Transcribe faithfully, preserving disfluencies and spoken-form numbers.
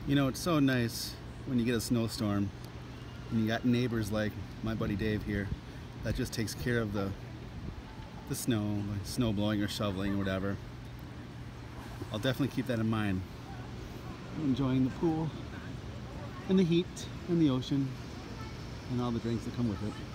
You know, it's so nice when you get a snowstorm and you got neighbors like my buddy Dave here that just takes care of the the snow, like snow blowing or shoveling or whatever. I'll definitely keep that in mind. I'm enjoying the pool and the heat and the ocean and all the drinks that come with it.